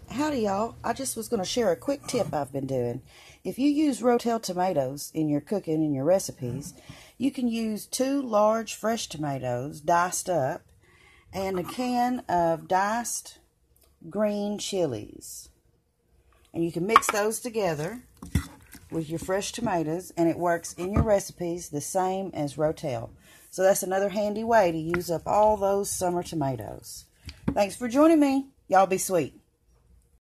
Howdy y'all, I just was going to share a quick tip I've been doing. If you use Rotel tomatoes in your cooking, in your recipes, you can use 2 large fresh tomatoes diced up and a can of diced green chilies. And you can mix those together with your fresh tomatoes, and it works in your recipes the same as Rotel. So that's another handy way to use up all those summer tomatoes. Thanks for joining me. Y'all be sweet.